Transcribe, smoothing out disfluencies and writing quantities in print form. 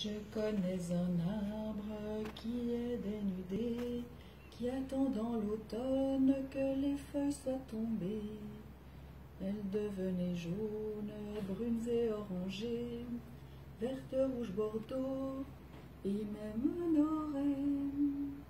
Je connais un arbre qui est dénudé, qui attend dans l'automne que les feuilles soient tombées. Elles devenaient jaunes, brunes et orangées, vertes, rouges, bordeaux et même dorées.